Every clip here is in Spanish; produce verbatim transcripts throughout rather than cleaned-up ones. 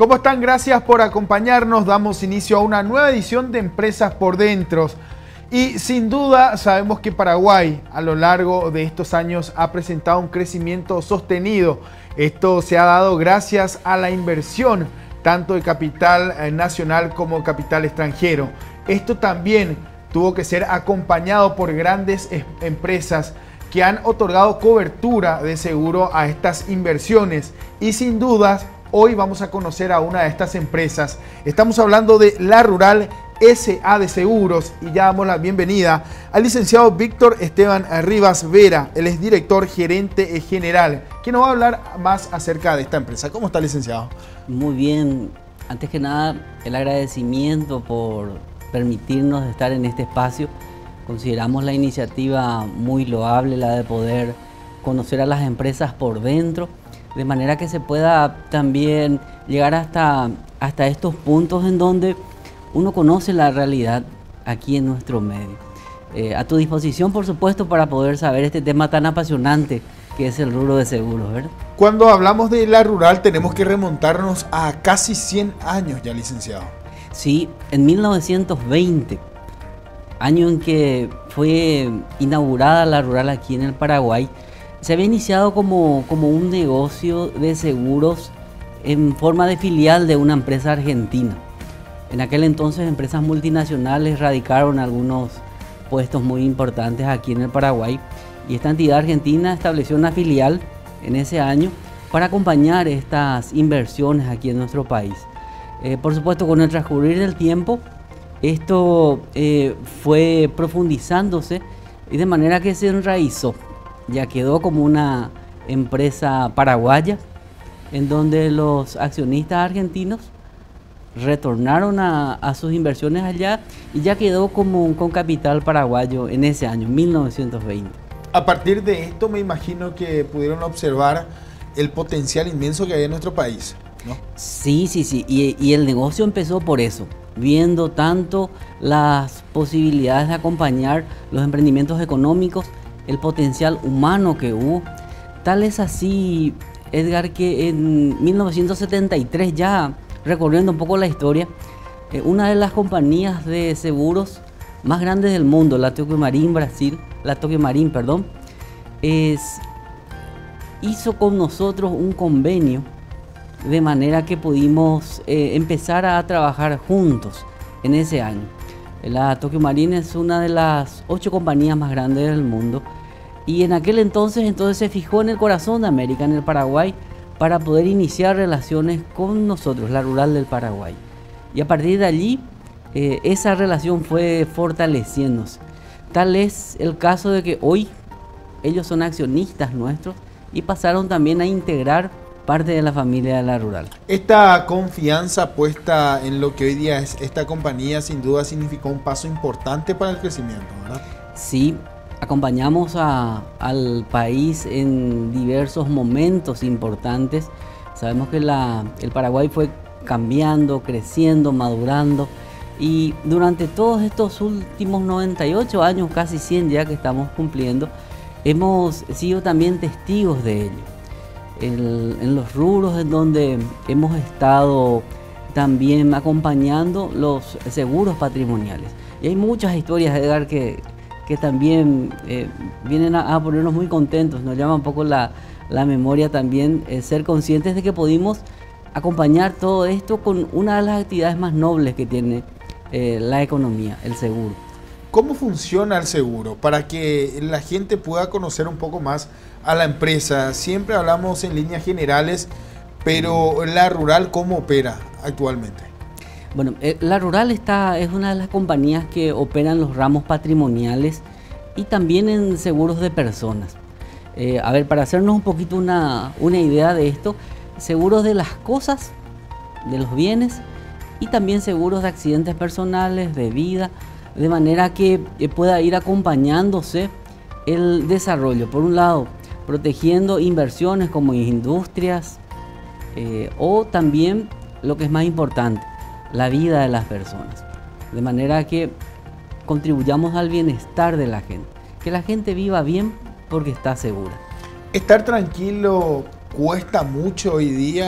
¿Cómo están? Gracias por acompañarnos. Damos inicio a una nueva edición de Empresas por Dentro. Y sin duda sabemos que Paraguay a lo largo de estos años ha presentado un crecimiento sostenido. Esto se ha dado gracias a la inversión tanto de capital nacional como capital extranjero. Esto también tuvo que ser acompañado por grandes empresas que han otorgado cobertura de seguro a estas inversiones. Y sin dudas, hoy vamos a conocer a una de estas empresas. Estamos hablando de La Rural S A de Seguros y ya damos la bienvenida al licenciado Víctor Esteban Rivas Vera. Él es director gerente general, que nos va a hablar más acerca de esta empresa. ¿Cómo está, licenciado? Muy bien. Antes que nada, el agradecimiento por permitirnos estar en este espacio. Consideramos la iniciativa muy loable, la de poder conocer a las empresas por dentro, de manera que se pueda también llegar hasta, hasta estos puntos en donde uno conoce la realidad aquí en nuestro medio. Eh, a tu disposición, por supuesto, para poder saber este tema tan apasionante que es el rubro de seguros, ¿verdad? Cuando hablamos de La Rural tenemos que remontarnos a casi cien años ya, licenciado. Sí, en mil novecientos veinte, año en que fue inaugurada La Rural aquí en el Paraguay, se había iniciado como, como un negocio de seguros en forma de filial de una empresa argentina. En aquel entonces empresas multinacionales radicaron algunos puestos muy importantes aquí en el Paraguay y esta entidad argentina estableció una filial en ese año para acompañar estas inversiones aquí en nuestro país. Eh, por supuesto, con el transcurrir del tiempo, esto eh, fue profundizándose y de manera que se enraizó. Ya quedó como una empresa paraguaya en donde los accionistas argentinos retornaron a, a sus inversiones allá y ya quedó como con capital paraguayo en ese año, mil novecientos veinte. A partir de esto me imagino que pudieron observar el potencial inmenso que hay en nuestro país, ¿no? Sí, sí, sí, y, y el negocio empezó por eso, viendo tanto las posibilidades de acompañar los emprendimientos económicos, el potencial humano que hubo. Tal es así, Edgar, que en mil novecientos setenta y tres, ya recorriendo un poco la historia, eh, una de las compañías de seguros más grandes del mundo, la Tokio Marine Brasil, la Tokio Marine, perdón, es, hizo con nosotros un convenio de manera que pudimos eh, empezar a trabajar juntos en ese año. La Tokio Marine es una de las ocho compañías más grandes del mundo y en aquel entonces, entonces se fijó en el corazón de América, en el Paraguay, para poder iniciar relaciones con nosotros, La Rural del Paraguay. Y a partir de allí, eh, esa relación fue fortaleciéndose. Tal es el caso de que hoy ellos son accionistas nuestros y pasaron también a integrar parte de la familia de La Rural. Esta confianza puesta en lo que hoy día es esta compañía sin duda significó un paso importante para el crecimiento, ¿verdad? Sí, acompañamos a, al país en diversos momentos importantes. Sabemos que la, el Paraguay fue cambiando, creciendo, madurando y durante todos estos últimos noventa y ocho años, casi cien ya que estamos cumpliendo, hemos sido también testigos de ello. El, en los rubros en donde hemos estado también acompañando los seguros patrimoniales. Y hay muchas historias, Edgar, que, que también eh, vienen a, a ponernos muy contentos, nos llama un poco la, la memoria también, eh, ser conscientes de que pudimos acompañar todo esto con una de las actividades más nobles que tiene eh, la economía, el seguro. ¿Cómo funciona el seguro? Para que la gente pueda conocer un poco más a la empresa. Siempre hablamos en líneas generales, pero La Rural, ¿cómo opera actualmente? Bueno, eh, La Rural está, es una de las compañías que operan los ramos patrimoniales y también en seguros de personas. Eh, a ver, para hacernos un poquito una, una idea de esto, seguros de las cosas, de los bienes y también seguros de accidentes personales, de vida, de manera que pueda ir acompañándose el desarrollo. Por un lado, protegiendo inversiones como industrias eh, o también, lo que es más importante, la vida de las personas. De manera que contribuyamos al bienestar de la gente. Que la gente viva bien porque está segura. Estar tranquilo cuesta mucho hoy día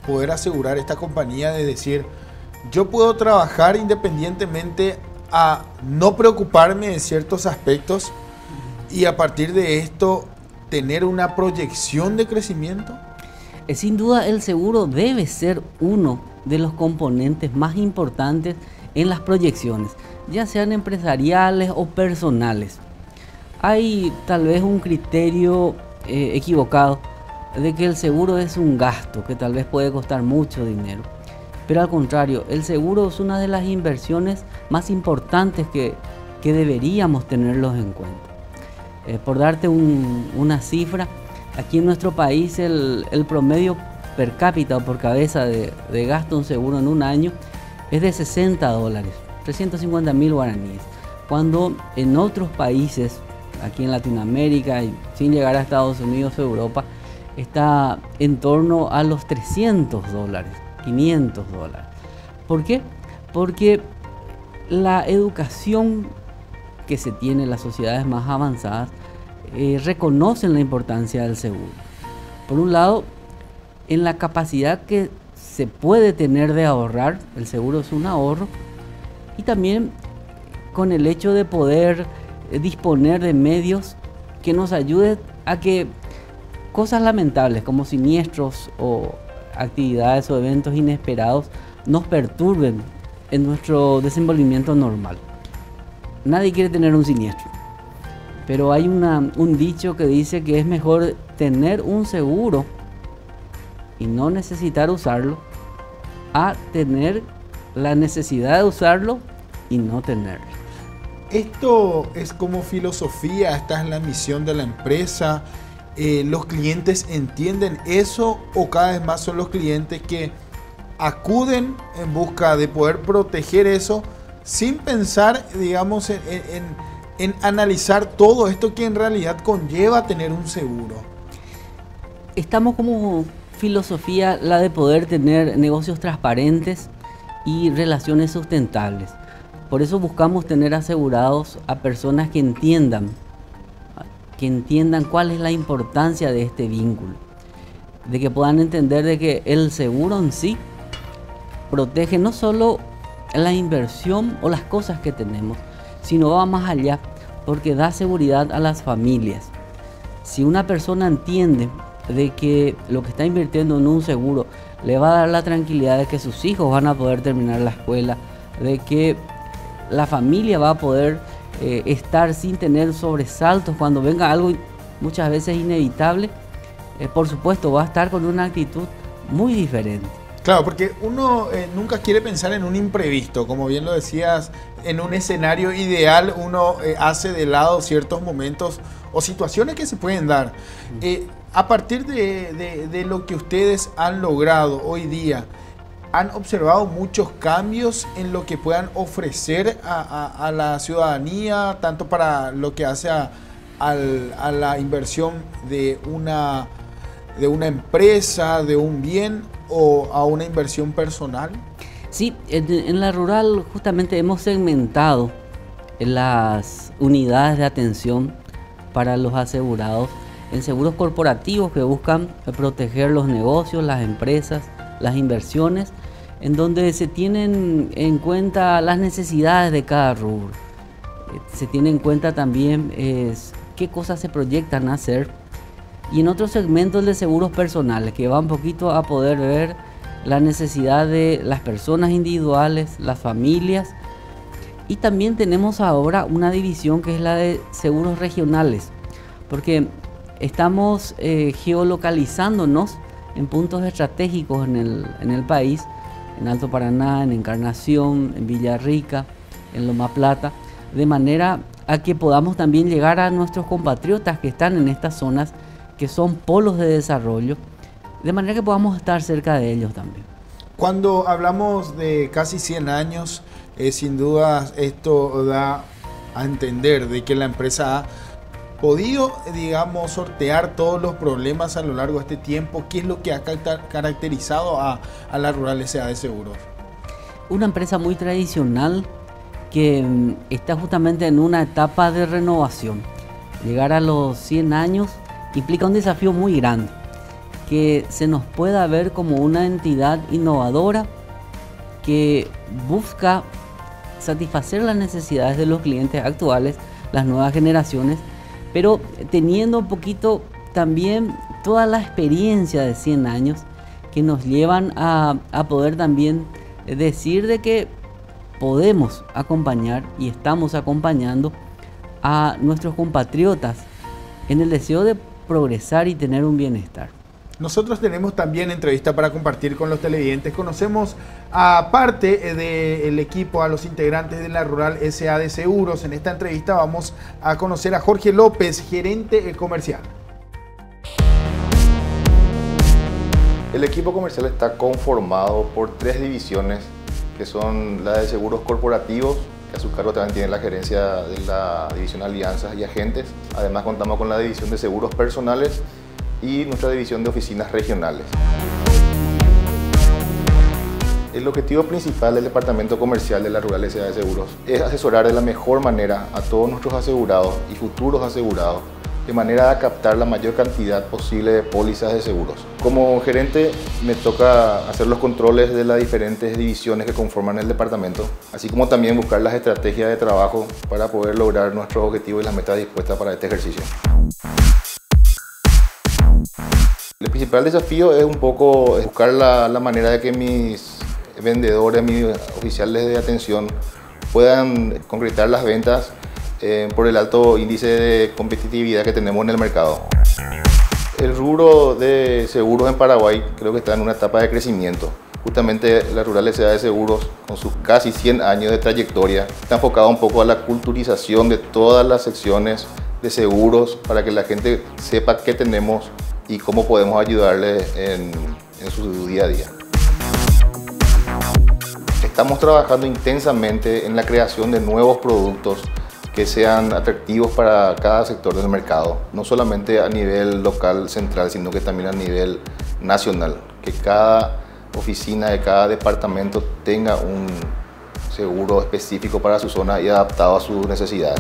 poder asegurar esta compañía de decir, yo puedo trabajar independientemente a no preocuparme de ciertos aspectos y a partir de esto tener una proyección de crecimiento? Sin duda el seguro debe ser uno de los componentes más importantes en las proyecciones, ya sean empresariales o personales. Hay tal vez un criterio eh, equivocado de que el seguro es un gasto que tal vez puede costar mucho dinero, pero al contrario, el seguro es una de las inversiones más importantes que, que deberíamos tenerlos en cuenta. Eh, por darte un, una cifra, aquí en nuestro país el, el promedio per cápita o por cabeza de, de gasto en seguro en un año es de sesenta dólares, trescientos cincuenta mil guaraníes, cuando en otros países, aquí en Latinoamérica y sin llegar a Estados Unidos o Europa, está en torno a los trescientos dólares, quinientos dólares. ¿Por qué? Porque la educación que se tiene en las sociedades más avanzadas eh, reconocen la importancia del seguro. Por un lado, en la capacidad que se puede tener de ahorrar, el seguro es un ahorro, y también con el hecho de poder eh, disponer de medios que nos ayuden a que cosas lamentables como siniestros o actividades o eventos inesperados nos perturben en nuestro desenvolvimiento normal. Nadie quiere tener un siniestro, pero hay una, un dicho que dice que es mejor tener un seguro y no necesitar usarlo a tener la necesidad de usarlo y no tenerlo. Esto es como filosofía, esta es la misión de la empresa. Eh, ¿Los clientes entienden eso o cada vez más son los clientes que acuden en busca de poder proteger eso sin pensar, digamos, en, en, en analizar todo esto que en realidad conlleva tener un seguro? Estamos como filosofía la de poder tener negocios transparentes y relaciones sustentables. Por eso buscamos tener asegurados a personas que entiendan, que entiendan cuál es la importancia de este vínculo, de que puedan entender de que el seguro en sí protege no solo la inversión o las cosas que tenemos, sino va más allá, porque da seguridad a las familias. Si una persona entiende de que lo que está invirtiendo en un seguro le va a dar la tranquilidad de que sus hijos van a poder terminar la escuela, de que la familia va a poder eh, estar sin tener sobresaltos cuando venga algo muchas veces inevitable, eh, por supuesto va a estar con una actitud muy diferente. Claro, porque uno eh, nunca quiere pensar en un imprevisto, como bien lo decías, en un escenario ideal uno eh, hace de lado ciertos momentos o situaciones que se pueden dar. Eh, a partir de, de, de lo que ustedes han logrado hoy día, ¿han observado muchos cambios en lo que puedan ofrecer a, a, a la ciudadanía, tanto para lo que hace a, al, a la inversión de una, de una empresa, de un bien, o a una inversión personal? Sí, en, en la rural justamente hemos segmentado las unidades de atención para los asegurados en seguros corporativos que buscan proteger los negocios, las empresas, las inversiones, en donde se tienen en cuenta las necesidades de cada rubro. Se tiene en cuenta también eh, qué cosas se proyectan a hacer. Y en otros segmentos de seguros personales, que va un poquito a poder ver la necesidad de las personas individuales, las familias. Y también tenemos ahora una división que es la de seguros regionales, porque estamos eh, geolocalizándonos en puntos estratégicos en el, en el país, en Alto Paraná, en Encarnación, en Villarrica, en Loma Plata, de manera a que podamos también llegar a nuestros compatriotas que están en estas zonas que son polos de desarrollo, de manera que podamos estar cerca de ellos también. Cuando hablamos de casi cien años, eh, sin duda esto da a entender de que la empresa ha podido, digamos, sortear todos los problemas a lo largo de este tiempo. ¿Qué es lo que ha caracterizado a, a la Rural S A de Seguros? Una empresa muy tradicional que mm, está justamente en una etapa de renovación. Llegar a los cien años implica un desafío muy grande. que se nos pueda ver como una entidad innovadora que busca satisfacer las necesidades de los clientes actuales, las nuevas generaciones, pero teniendo un poquito también toda la experiencia de cien años que nos llevan a, a poder también decir de que podemos acompañar y estamos acompañando a nuestros compatriotas en el deseo de progresar y tener un bienestar. Nosotros tenemos también entrevista para compartir con los televidentes. Conocemos a parte del equipo, a los integrantes de la Rural S A de Seguros. En esta entrevista vamos a conocer a Jorge López, gerente comercial. El equipo comercial está conformado por tres divisiones, que son la de seguros corporativos, que a su cargo también tiene la gerencia de la división Alianzas y Agentes. Además contamos con la división de seguros personales y nuestra división de oficinas regionales. El objetivo principal del departamento comercial de la Rural S A de Seguros es asesorar de la mejor manera a todos nuestros asegurados y futuros asegurados, de manera a captar la mayor cantidad posible de pólizas de seguros. Como gerente me toca hacer los controles de las diferentes divisiones que conforman el departamento, así como también buscar las estrategias de trabajo para poder lograr nuestros objetivos y las metas dispuestas para este ejercicio. El principal desafío es un poco buscar la, la manera de que mis vendedores, mis oficiales de atención puedan concretar las ventas eh, por el alto índice de competitividad que tenemos en el mercado. El rubro de seguros en Paraguay creo que está en una etapa de crecimiento. Justamente la Rural S A de Seguros, con sus casi cien años de trayectoria, está enfocada un poco a la culturización de todas las secciones de seguros para que la gente sepa qué tenemos y cómo podemos ayudarle en, en su día a día. Estamos trabajando intensamente en la creación de nuevos productos que sean atractivos para cada sector del mercado, no solamente a nivel local, central, sino que también a nivel nacional, que cada oficina de cada departamento tenga un seguro específico para su zona y adaptado a sus necesidades.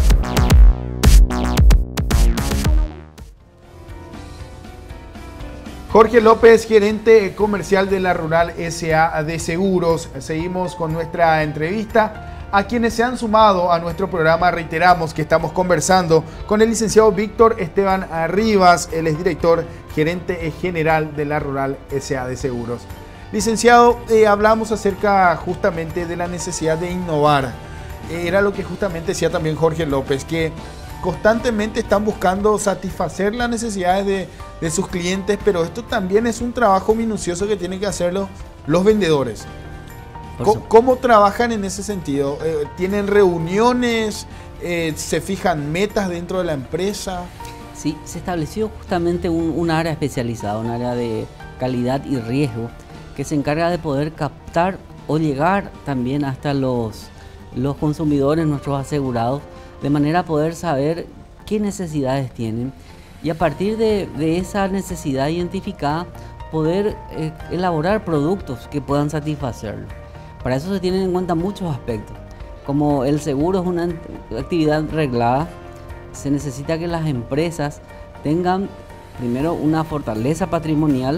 Jorge López, gerente comercial de la Rural S A de Seguros. Seguimos con nuestra entrevista. A quienes se han sumado a nuestro programa, reiteramos que estamos conversando con el licenciado Víctor Esteban Rivas, él es director gerente general de la Rural S A de Seguros. Licenciado, eh, hablamos acerca justamente de la necesidad de innovar. Eh, era lo que justamente decía también Jorge López, que constantemente están buscando satisfacer las necesidades de, de sus clientes, pero esto también es un trabajo minucioso que tienen que hacerlo los vendedores. ¿Cómo, ¿Cómo trabajan en ese sentido? Eh, ¿Tienen reuniones? Eh, ¿Se fijan metas dentro de la empresa? Sí, se estableció justamente un, un área especializada, un área de calidad y riesgo, que se encarga de poder captar o llegar también hasta los, los consumidores, nuestros asegurados, de manera a poder saber qué necesidades tienen y a partir de, de esa necesidad identificada poder eh, elaborar productos que puedan satisfacerlo. Para eso se tienen en cuenta muchos aspectos. Como el seguro es una actividad reglada, se necesita que las empresas tengan primero una fortaleza patrimonial,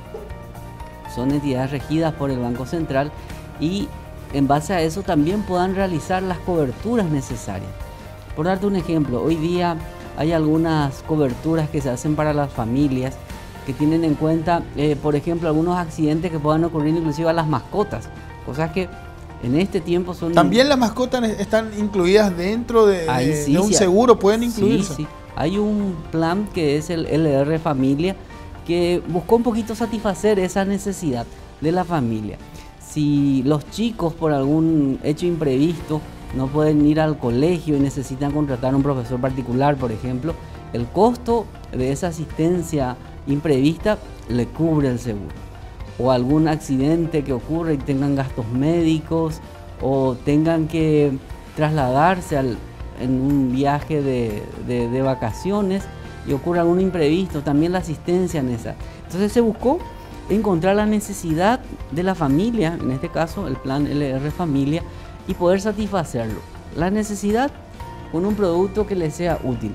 son entidades regidas por el Banco Central y en base a eso también puedan realizar las coberturas necesarias. Por darte un ejemplo, hoy día hay algunas coberturas que se hacen para las familias que tienen en cuenta, eh, por ejemplo, algunos accidentes que puedan ocurrir inclusive a las mascotas, cosas que en este tiempo son... ¿También las mascotas están incluidas dentro de, de, sí, de un sí, seguro? ¿Pueden incluirse? Sí, sí. Hay un plan que es el L R Familia que buscó un poquito satisfacer esa necesidad de la familia. Si los chicos por algún hecho imprevisto no pueden ir al colegio y necesitan contratar a un profesor particular, por ejemplo, el costo de esa asistencia imprevista le cubre el seguro. O algún accidente que ocurre y tengan gastos médicos o tengan que trasladarse al, en un viaje de, de, de vacaciones y ocurre algún imprevisto, también la asistencia en esa. Entonces se buscó encontrar la necesidad de la familia, en este caso el plan L R Familia, y poder satisfacerlo. La necesidad con un producto que les sea útil,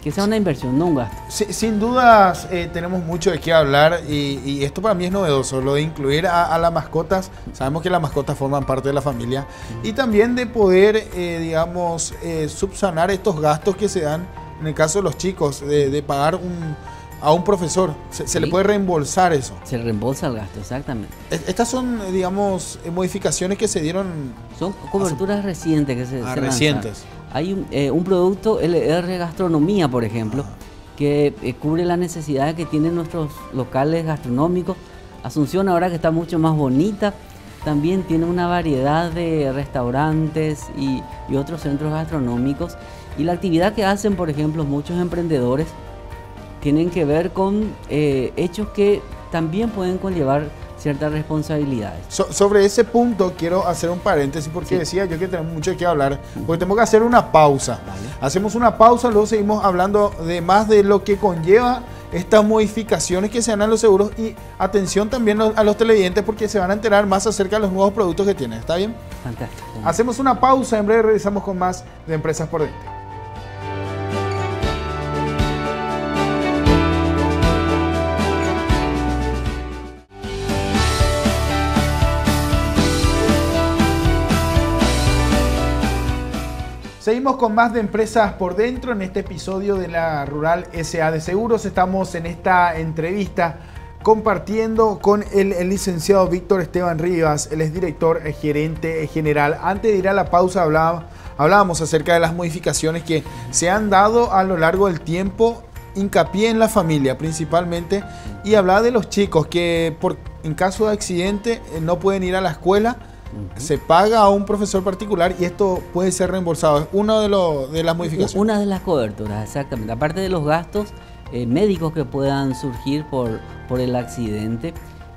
que sea una inversión, no un gasto. Sí, sin dudas eh, tenemos mucho de qué hablar y, y esto para mí es novedoso, lo de incluir a, a las mascotas. Sabemos que las mascotas forman parte de la familia y también de poder, eh, digamos, eh, subsanar estos gastos que se dan en el caso de los chicos, de, de pagar un, a un profesor. Se, Sí. se le puede reembolsar eso. Se reembolsa el gasto, exactamente. Es- Estas son, digamos, eh, modificaciones que se dieron Son coberturas recientes que se, ah, se recientes. lanzaron. Hay un, eh, un producto, L R Gastronomía, por ejemplo, que eh, cubre las necesidades que tienen nuestros locales gastronómicos. Asunción, ahora que está mucho más bonita, también tiene una variedad de restaurantes y, y otros centros gastronómicos. Y la actividad que hacen, por ejemplo, muchos emprendedores, tienen que ver con eh, hechos que también pueden conllevar ciertas responsabilidades. So- sobre ese punto quiero hacer un paréntesis porque Sí. decía yo que tenemos mucho de qué hablar, porque tenemos que hacer una pausa. Vale. Hacemos una pausa, luego seguimos hablando de más de lo que conlleva estas modificaciones que se dan a los seguros y atención también a los televidentes porque se van a enterar más acerca de los nuevos productos que tienen. ¿Está bien? Fantástico. Hacemos una pausa, en breve regresamos con más de Empresas por Dentro. Seguimos con más de Empresas por Dentro en este episodio de la Rural S A de Seguros. Estamos en esta entrevista compartiendo con el, el licenciado Víctor Esteban Rivas, él es director eh, gerente general. Antes de ir a la pausa hablaba, hablábamos acerca de las modificaciones que se han dado a lo largo del tiempo, hincapié en la familia principalmente, y hablaba de los chicos que por, en caso de accidente eh, no pueden ir a la escuela. Se paga a un profesor particular y esto puede ser reembolsado. Es una de, lo, de las modificaciones. Una de las coberturas, exactamente. Aparte de los gastos eh, médicos que puedan surgir por, por el accidente,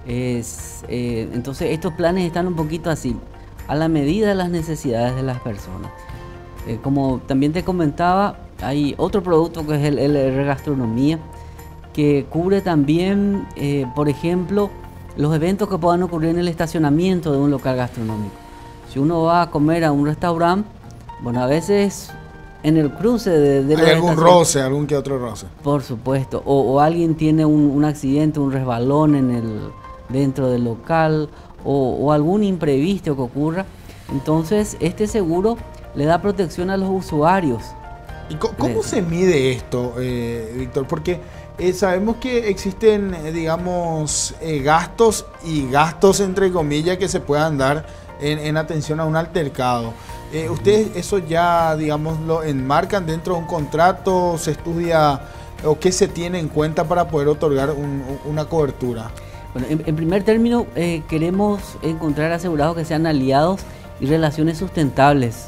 es, eh, entonces estos planes están un poquito así, a la medida de las necesidades de las personas. Eh, como también te comentaba, hay otro producto que es el L R Gastronomía, que cubre también, eh, por ejemplo, los eventos que puedan ocurrir en el estacionamiento de un local gastronómico. Si uno va a comer a un restaurante, bueno, a veces en el cruce de, de Hay los algún estacion- roce, algún que otro roce. Por supuesto, o, o alguien tiene un, un accidente, un resbalón en el, dentro del local, o, o algún imprevisto que ocurra. Entonces, este seguro le da protección a los usuarios. ¿Y co- cómo se mide esto, eh, Víctor? Porque eh, sabemos que existen, eh, digamos, eh, gastos y gastos, entre comillas, que se puedan dar en, en atención a un altercado. Eh, ¿Ustedes eso ya, digamos, lo enmarcan dentro de un contrato? ¿Se estudia o qué se tiene en cuenta para poder otorgar un- una cobertura? Bueno, en, en primer término, eh, queremos encontrar asegurados que sean aliados y relaciones sustentables.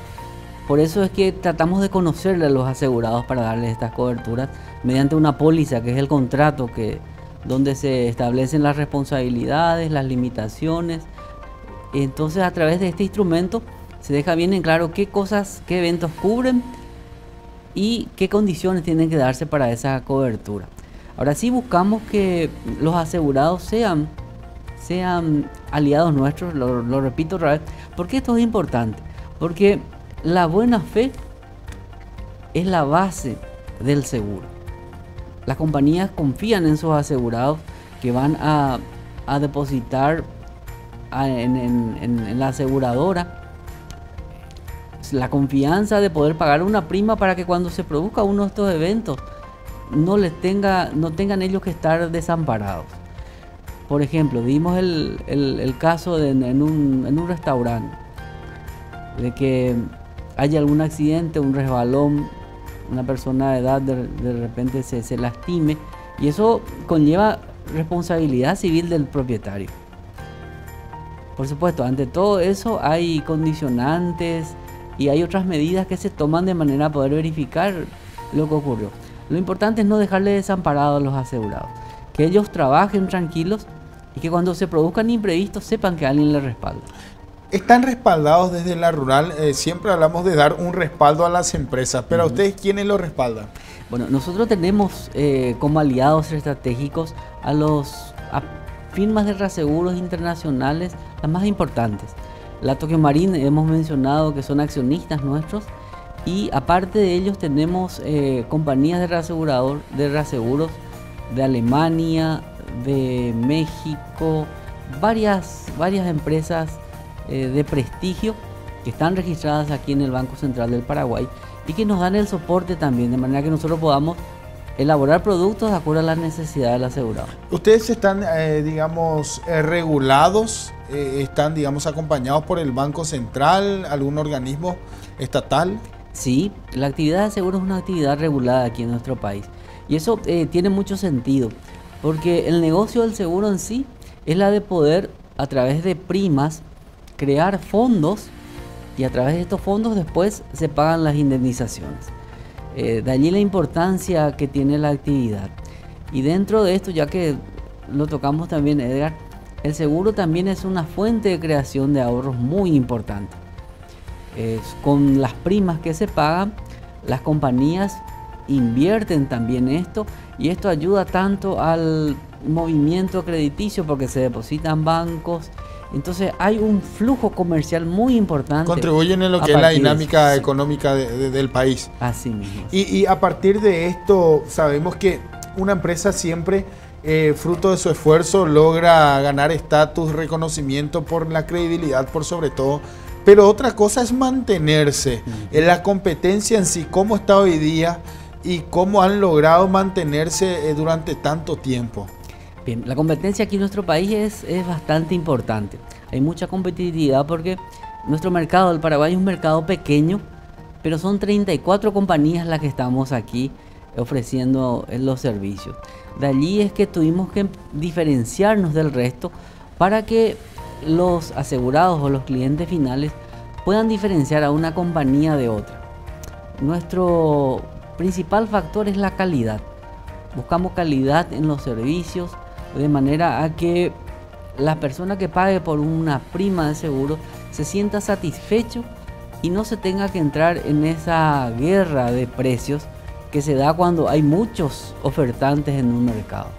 Por eso es que tratamos de conocerle a los asegurados para darles estas coberturas mediante una póliza, que es el contrato que, donde se establecen las responsabilidades, las limitaciones. Entonces, a través de este instrumento se deja bien en claro qué cosas, qué eventos cubren y qué condiciones tienen que darse para esa cobertura. Ahora sí buscamos que los asegurados sean, sean aliados nuestros, lo, lo repito otra vez, porque esto es importante, porque la buena fe es la base del seguro. Las compañías confían en sus asegurados que van a, a depositar a- en, en- en- en la aseguradora la confianza de poder pagar una prima para que cuando se produzca uno de estos eventos no les tenga, no tengan ellos que estar desamparados. Por ejemplo, vimos el, el- el caso de, en, un, en un restaurante de que haya algún accidente, un resbalón, una persona de edad de, de repente se, se lastime, y eso conlleva responsabilidad civil del propietario. Por supuesto, ante todo eso hay condicionantes y hay otras medidas que se toman de manera a poder verificar lo que ocurrió. Lo importante es no dejarle desamparados a los asegurados, que ellos trabajen tranquilos y que cuando se produzcan imprevistos sepan que alguien les respalda. Están respaldados desde la rural, eh, siempre hablamos de dar un respaldo a las empresas, pero Ujú. ¿a ustedes quiénes lo respaldan? Bueno, nosotros tenemos eh, como aliados estratégicos a los a firmas de reaseguros internacionales, las más importantes. La Tokio Marine hemos mencionado que son accionistas nuestros Y aparte de ellos tenemos eh, compañías de reasegurador, de reaseguros de Alemania, de México, varias, varias empresas eh, de prestigio que están registradas aquí en el Banco Central del Paraguay y que nos dan el soporte también, de manera que nosotros podamos elaborar productos de acuerdo a las necesidades del asegurado. ¿Ustedes están, eh, digamos, eh, regulados? Eh, ¿Están, digamos, acompañados por el Banco Central, algún organismo estatal? Sí, la actividad de seguro es una actividad regulada aquí en nuestro país. Y eso eh, tiene mucho sentido, porque el negocio del seguro en sí es la de poder, a través de primas, crear fondos y a través de estos fondos después se pagan las indemnizaciones. Eh, de allí la importancia que tiene la actividad. Y dentro de esto, ya que lo tocamos también, Edgar, el seguro también es una fuente de creación de ahorros muy importante. Eh, con las primas que se pagan, las compañías invierten también esto y esto ayuda tanto al movimiento crediticio porque se depositan bancos. Entonces hay un flujo comercial muy importante. Contribuyen en lo que es la dinámica de, económica de, de, del país. Así mismo. Y, y a partir de esto sabemos que una empresa siempre, eh, fruto de su esfuerzo, logra ganar estatus, reconocimiento por la credibilidad, por sobre todo. Pero otra cosa es mantenerse. Uh-huh. En la competencia en sí, cómo está hoy día y cómo han logrado mantenerse eh, durante tanto tiempo. Bien, la competencia aquí en nuestro país es, es bastante importante. Hay mucha competitividad porque nuestro mercado del Paraguay es un mercado pequeño, pero son treinta y cuatro compañías las que estamos aquí ofreciendo los servicios. De allí es que tuvimos que diferenciarnos del resto para que los asegurados o los clientes finales puedan diferenciar a una compañía de otra. Nuestro principal factor es la calidad. Buscamos calidad en los servicios, de manera a que la persona que pague por una prima de seguro se sienta satisfecho y no se tenga que entrar en esa guerra de precios que se da cuando hay muchos ofertantes en un mercado.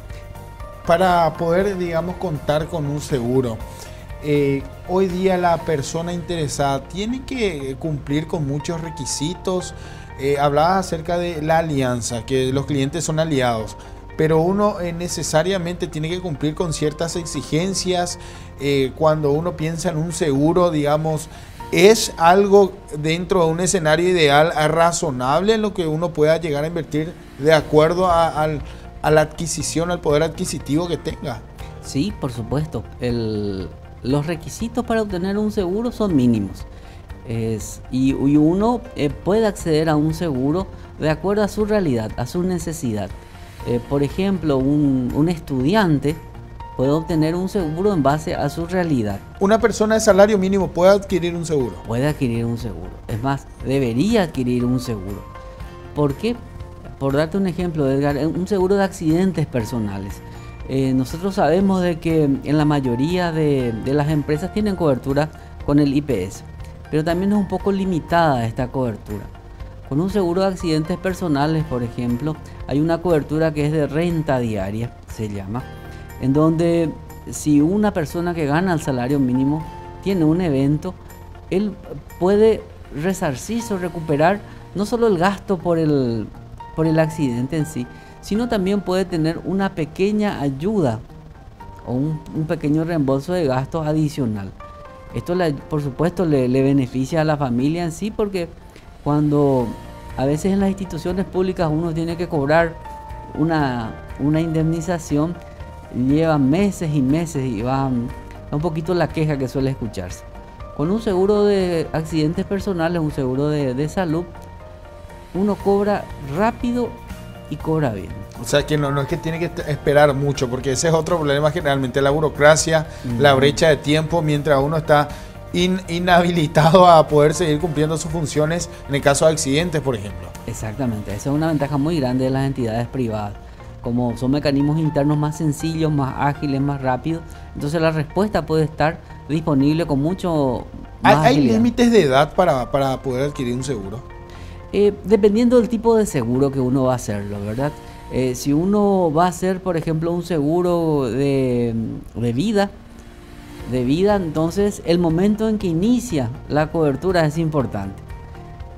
Para poder, digamos, contar con un seguro, eh, hoy día la persona interesada tiene que cumplir con muchos requisitos. Eh, hablabas acerca de la alianza, que los clientes son aliados, pero uno eh, necesariamente tiene que cumplir con ciertas exigencias. Eh, cuando uno piensa en un seguro, digamos, ¿es algo dentro de un escenario ideal razonable en lo que uno pueda llegar a invertir de acuerdo a, a, a la adquisición, al poder adquisitivo que tenga? Sí, por supuesto. El, los requisitos para obtener un seguro son mínimos. Es, y, y uno eh, puede acceder a un seguro de acuerdo a su realidad, a su necesidad. Eh, por ejemplo, un, un estudiante puede obtener un seguro en base a su realidad. ¿Una persona de salario mínimo puede adquirir un seguro? Puede adquirir un seguro. Es más, debería adquirir un seguro. ¿Por qué? Por darte un ejemplo, Edgar, un seguro de accidentes personales. Eh, nosotros sabemos de que en la mayoría de, de las empresas tienen cobertura con el I P S, pero también es un poco limitada esta cobertura. Con un seguro de accidentes personales, por ejemplo, hay una cobertura que es de renta diaria, se llama, en donde si una persona que gana el salario mínimo tiene un evento, él puede resarcirse o recuperar no solo el gasto por el, por el accidente en sí, sino también puede tener una pequeña ayuda o un, un pequeño reembolso de gastos adicional. Esto, le, por supuesto, le, le beneficia a la familia en sí, porque cuando a veces en las instituciones públicas uno tiene que cobrar una, una indemnización, lleva meses y meses y va un poquito la queja que suele escucharse. Con un seguro de accidentes personales, un seguro de, de salud, uno cobra rápido y cobra bien. O sea que no, no es que tiene que esperar mucho, porque ese es otro problema, generalmente la burocracia, mm. la brecha de tiempo, mientras uno está in, inhabilitado a poder seguir cumpliendo sus funciones en el caso de accidentes, por ejemplo. Exactamente, esa es una ventaja muy grande de las entidades privadas. Como son mecanismos internos más sencillos, más ágiles, más rápidos, entonces la respuesta puede estar disponible con mucho más ¿Hay, agilidad. ¿Hay límites de edad para, para poder adquirir un seguro? Eh, dependiendo del tipo de seguro que uno va a hacerlo, ¿verdad? Eh, si uno va a hacer, por ejemplo, un seguro de, de vida, de vida, entonces el momento en que inicia la cobertura es importante.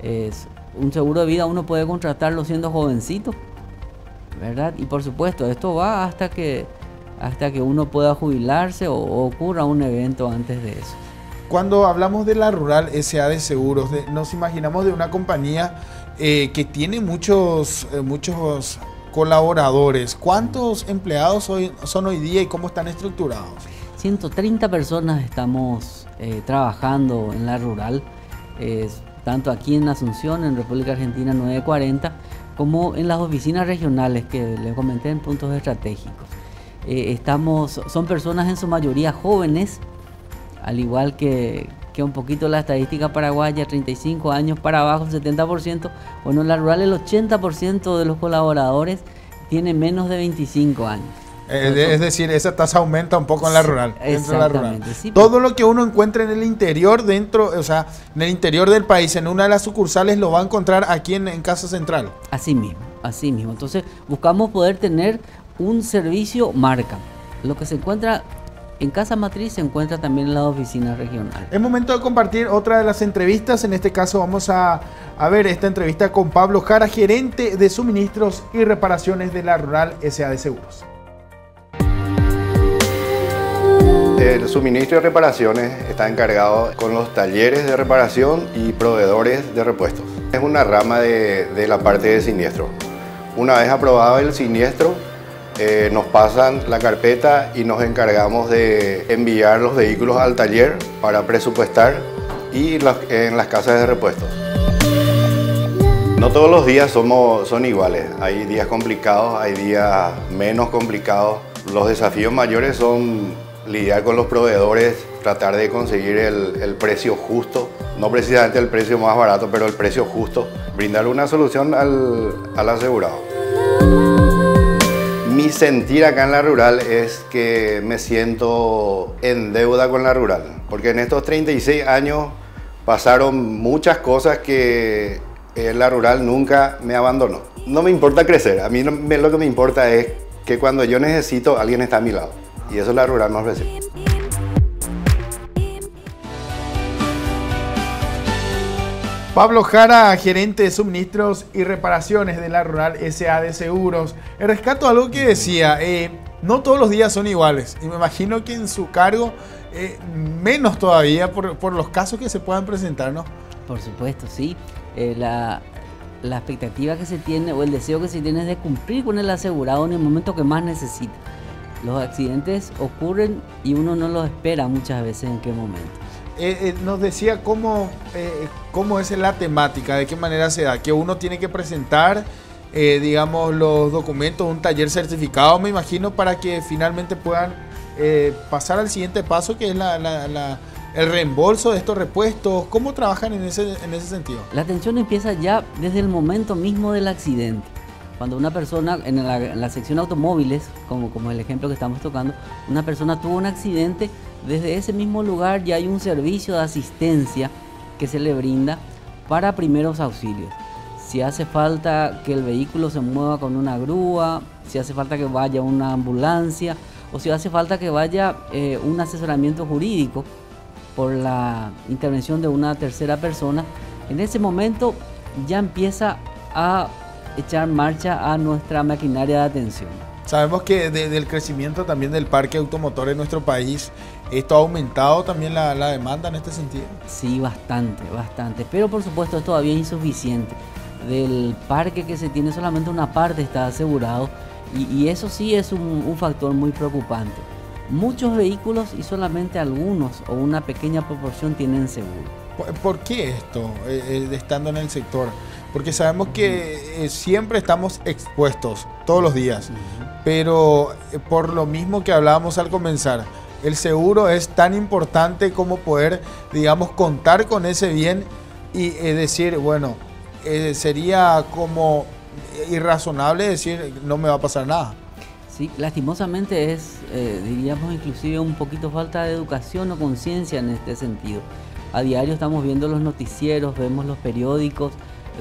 Es un seguro de vida uno puede contratarlo siendo jovencito, ¿verdad? Y por supuesto, esto va hasta que, hasta que uno pueda jubilarse o, o ocurra un evento antes de eso. Cuando hablamos de la Rural S A de Seguros, de, nos imaginamos de una compañía eh, que tiene muchos, eh, muchos colaboradores. ¿Cuántos empleados hoy, son hoy día y cómo están estructurados? ciento treinta personas estamos eh, trabajando en la Rural, eh, tanto aquí en Asunción, en República Argentina nueve cuarenta, como en las oficinas regionales que les comenté en puntos estratégicos. Eh, estamos, son personas en su mayoría jóvenes, al igual que, que un poquito la estadística paraguaya, treinta y cinco años para abajo, setenta por ciento. Bueno, en la Rural el ochenta por ciento de los colaboradores tiene menos de veinticinco años. Eh, es decir, esa tasa aumenta un poco en la Rural. Dentro de la Rural. Sí, todo lo que uno encuentre en el interior, dentro, o sea, en el interior del país, en una de las sucursales, lo va a encontrar aquí en, en Casa Central. Así mismo, así mismo. Entonces, buscamos poder tener un servicio marca. Lo que se encuentra en Casa Matriz se encuentra también en la oficina regional. Es momento de compartir otra de las entrevistas. En este caso vamos a, a ver esta entrevista con Pablo Jara, gerente de suministros y reparaciones de la Rural S A de Seguros. El suministro de reparaciones está encargado con los talleres de reparación y proveedores de repuestos. Es una rama de, de la parte de siniestro. Una vez aprobado el siniestro, eh, nos pasan la carpeta y nos encargamos de enviar los vehículos al taller para presupuestar y las, en las casas de repuestos. No todos los días somos, son iguales. Hay días complicados, hay días menos complicados. Los desafíos mayores son lidiar con los proveedores, tratar de conseguir el, el precio justo, no precisamente el precio más barato, pero el precio justo, brindar una solución al, al asegurado. Mi sentir acá en la Rural es que me siento en deuda con la Rural, porque en estos treinta y seis años pasaron muchas cosas que eh, la Rural nunca me abandonó. No me importa crecer, a mí no, me, lo que me importa es que cuando yo necesito, alguien está a mi lado. Y eso la Rural nos ofrece. Pablo Jara, gerente de suministros y reparaciones de la Rural S A de Seguros. Rescato algo que decía, eh, no todos los días son iguales. Y me imagino que en su cargo, eh, menos todavía por, por los casos que se puedan presentar, ¿no? Por supuesto, sí. Eh, la, la expectativa que se tiene o el deseo que se tiene es de cumplir con el asegurado en el momento que más necesita. Los accidentes ocurren y uno no los espera muchas veces en qué momento. Eh, eh, nos decía cómo, eh, cómo es la temática, de qué manera se da, que uno tiene que presentar, eh, digamos, los documentos, un taller certificado, me imagino, para que finalmente puedan eh, pasar al siguiente paso, que es la, la, la, el reembolso de estos repuestos. ¿Cómo trabajan en ese, en ese sentido? La atención empieza ya desde el momento mismo del accidente. Cuando una persona, en la, en la sección automóviles, como, como el ejemplo que estamos tocando, una persona tuvo un accidente, desde ese mismo lugar ya hay un servicio de asistencia que se le brinda para primeros auxilios. Si hace falta que el vehículo se mueva con una grúa, si hace falta que vaya una ambulancia o si hace falta que vaya eh, un asesoramiento jurídico por la intervención de una tercera persona, en ese momento ya empieza a echar marcha a nuestra maquinaria de atención. Sabemos que desde el crecimiento también del parque automotor en nuestro país, ¿esto ha aumentado también la, la demanda en este sentido? Sí, bastante, bastante, pero por supuesto es todavía insuficiente. Del parque que se tiene solamente una parte está asegurado y, y eso sí es un, un factor muy preocupante. Muchos vehículos y solamente algunos o una pequeña proporción tienen seguro. ¿Por, por qué esto, eh, eh, estando en el sector? Porque sabemos que eh, siempre estamos expuestos, todos los días, uh-huh. pero eh, por lo mismo que hablábamos al comenzar, el seguro es tan importante como poder, digamos, contar con ese bien y eh, decir, bueno, eh, sería como irrazonable decir, no me va a pasar nada. Sí, lastimosamente es, eh, diríamos inclusive un poquito falta de educación o conciencia en este sentido. A diario estamos viendo los noticieros, vemos los periódicos,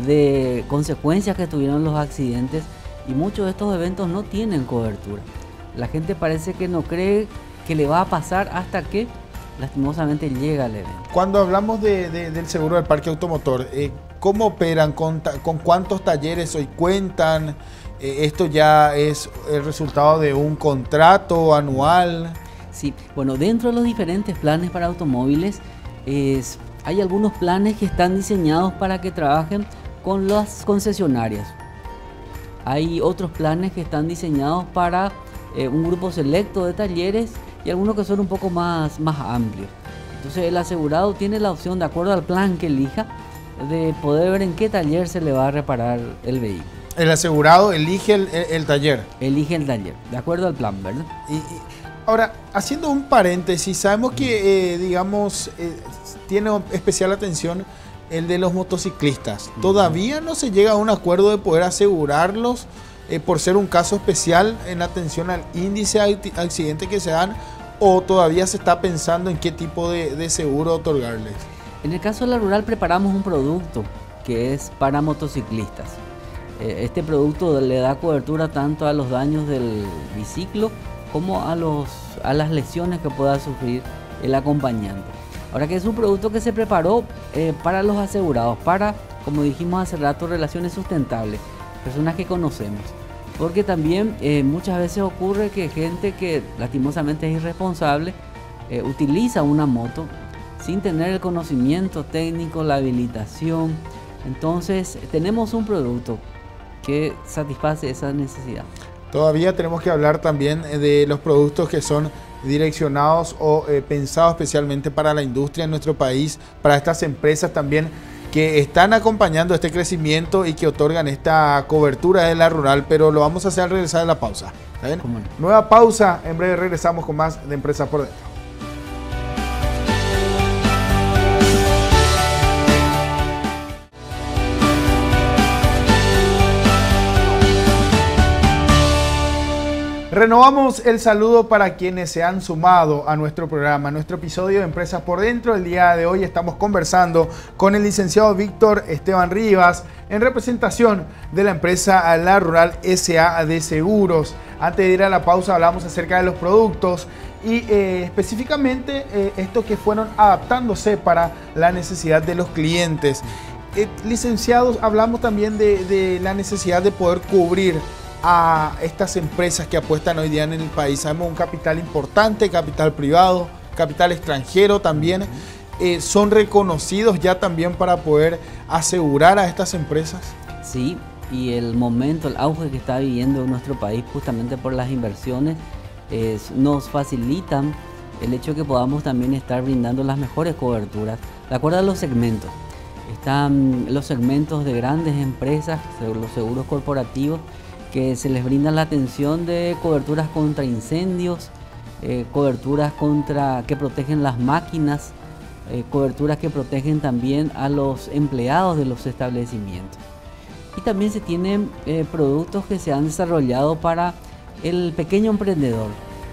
de consecuencias que tuvieron los accidentes y muchos de estos eventos no tienen cobertura. La gente parece que no cree que le va a pasar hasta que lastimosamente llega el evento. Cuando hablamos de, de, del seguro del parque automotor, eh, ¿cómo operan? ¿Con, con cuántos talleres hoy cuentan? Eh, ¿Esto ya es el resultado de un contrato anual? Sí, bueno, dentro de los diferentes planes para automóviles, es, hay algunos planes que están diseñados para que trabajen con las concesionarias. Hay otros planes que están diseñados para eh, un grupo selecto de talleres y algunos que son un poco más, más amplios. Entonces el asegurado tiene la opción, de acuerdo al plan que elija, de poder ver en qué taller se le va a reparar el vehículo. El asegurado elige el, el, el taller. Elige el taller, de acuerdo al plan, ¿verdad? Y, y ahora, haciendo un paréntesis, sabemos que, eh, digamos, eh, tiene especial atención el de los motociclistas. ¿Todavía no se llega a un acuerdo de poder asegurarlos eh, por ser un caso especial en atención al índice de accidentes que se dan? ¿O todavía se está pensando en qué tipo de, de seguro otorgarles? En el caso de la rural preparamos un producto que es para motociclistas. Este producto le da cobertura tanto a los daños del biciclo como a, los, a las lesiones que pueda sufrir el acompañante. Ahora, que es un producto que se preparó eh, para los asegurados, para, como dijimos hace rato, relaciones sustentables, personas que conocemos. Porque también eh, muchas veces ocurre que gente que lastimosamente es irresponsable eh, utiliza una moto sin tener el conocimiento técnico, la habilitación. Entonces tenemos un producto que satisface esa necesidad. Todavía tenemos que hablar también de los productos que son direccionados o eh, pensados especialmente para la industria en nuestro país, para estas empresas también que están acompañando este crecimiento y que otorgan esta cobertura de la rural, pero lo vamos a hacer al regresar de la pausa. ¿Está bien? ¿Cómo no? Nueva pausa, en breve regresamos con más de Empresas por Dentro. Renovamos el saludo para quienes se han sumado a nuestro programa, a nuestro episodio de Empresas por Dentro. El día de hoy estamos conversando con el licenciado Víctor Esteban Rivas en representación de la empresa La Rural S A de Seguros. Antes de ir a la pausa hablamos acerca de los productos y eh, específicamente eh, estos que fueron adaptándose para la necesidad de los clientes. Eh, licenciados, hablamos también de, de la necesidad de poder cubrir a estas empresas que apuestan hoy día en el país. Sabemos un capital importante, capital privado, capital extranjero también. Eh, ¿Son reconocidos ya también para poder asegurar a estas empresas? Sí, y el momento, el auge que está viviendo nuestro país justamente por las inversiones es, nos facilitan el hecho de que podamos también estar brindando las mejores coberturas de acuerdo a los segmentos. Están los segmentos de grandes empresas, los seguros corporativos, que se les brinda la atención de coberturas contra incendios, eh, coberturas contra, que protegen las máquinas, eh, coberturas que protegen también a los empleados de los establecimientos. Y también se tienen eh, productos que se han desarrollado para el pequeño emprendedor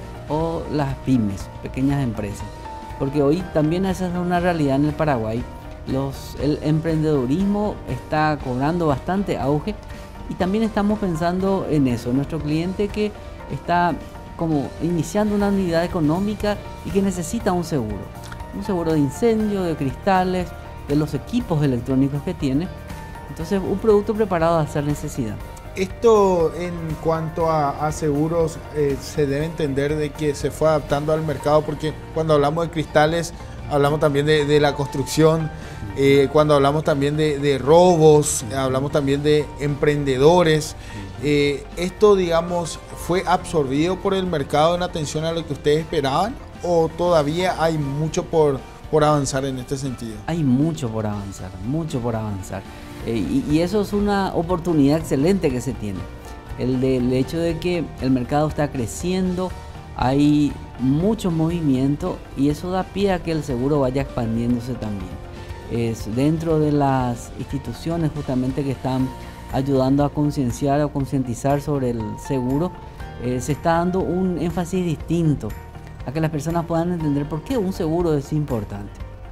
o las pymes, pequeñas empresas. Porque hoy también esa es una realidad en el Paraguay. Los, el emprendedurismo está cobrando bastante auge. Y también estamos pensando en eso, nuestro cliente que está como iniciando una unidad económica y que necesita un seguro. Un seguro de incendio, de cristales, de los equipos electrónicos que tiene. Entonces, un producto preparado a hacer necesidad. Esto en cuanto a, a seguros eh, se debe entender de que se fue adaptando al mercado, porque cuando hablamos de cristales hablamos también de, de la construcción. Eh, cuando hablamos también de, de robos, hablamos también de emprendedores. Eh, ¿Esto, digamos, fue absorbido por el mercado en atención a lo que ustedes esperaban? ¿O todavía hay mucho por, por avanzar en este sentido? Hay mucho por avanzar, mucho por avanzar. Eh, y, y eso es una oportunidad excelente que se tiene. El, de, el hecho de que el mercado está creciendo, hay mucho movimiento y eso da pie a que el seguro vaya expandiéndose también. Es dentro de las instituciones justamente que están ayudando a concienciar o concientizar sobre el seguro, eh, se está dando un énfasis distinto a que las personas puedan entender por qué un seguro es importante.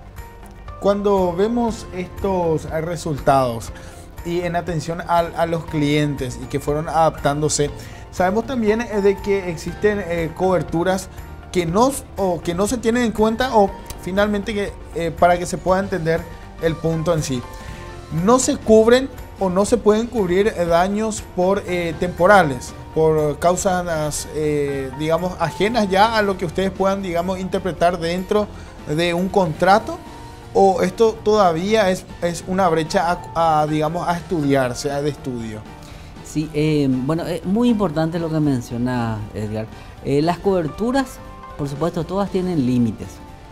Cuando vemos estos resultados y en atención a, a los clientes y que fueron adaptándose, sabemos también eh, de que existen eh, coberturas que no, o que no se tienen en cuenta o finalmente que, eh, para que se pueda entender el punto en sí. no se cubren o no se pueden cubrir eh, daños por eh, temporales, por causas, eh, digamos, ajenas ya a lo que ustedes puedan, digamos, interpretar dentro de un contrato, o esto todavía es, es una brecha a, a, digamos, a estudiarse, a de estudio. Sí, eh, bueno, es muy importante lo que menciona Edgar. Eh, las coberturas, por supuesto, todas tienen límites.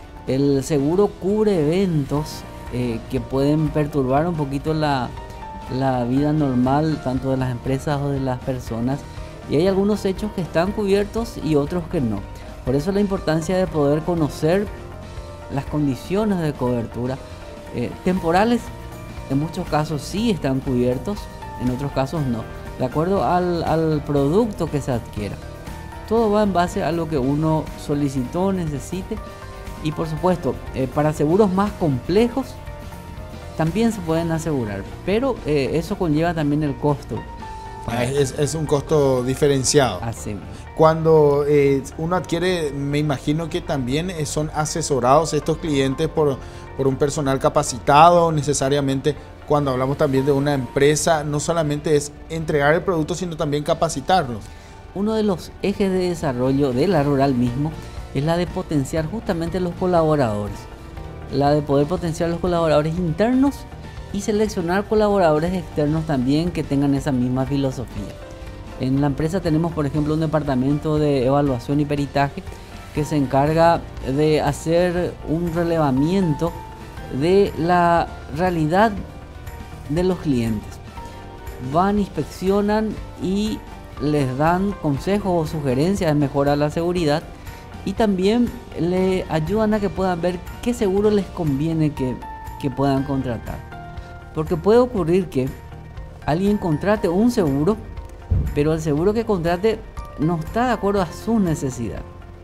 El seguro cubre eventos eh, que pueden perturbar un poquito la, la vida normal, tanto de las empresas o de las personas. Y hay algunos hechos que están cubiertos y otros que no. Por eso la importancia de poder conocer las condiciones de cobertura. Eh, temporales, en muchos casos sí están cubiertos, en otros casos no, de acuerdo al, al producto que se adquiera. Todo va en base a lo que uno solicitó, necesite. Y por supuesto, eh, para seguros más complejos también se pueden asegurar, pero eh, eso conlleva también el costo. Ah, es, es un costo diferenciado. Así. Cuando eh, uno adquiere, me imagino que también son asesorados estos clientes por, por un personal capacitado. Necesariamente, cuando hablamos también de una empresa, no solamente es entregar el producto, sino también capacitarlos. Uno de los ejes de desarrollo de la rural mismo es la de potenciar justamente los colaboradores, la de poder potenciar los colaboradores internos y seleccionar colaboradores externos también que tengan esa misma filosofía. En la empresa tenemos, por ejemplo, un departamento de evaluación y peritaje que se encarga de hacer un relevamiento de la realidad de los clientes. Van, inspeccionan y les dan consejos o sugerencias de mejora a la seguridad, y también le ayudan a que puedan ver qué seguro les conviene que, que puedan contratar. Porque puede ocurrir que alguien contrate un seguro, pero el seguro que contrate no está de acuerdo a su necesidad.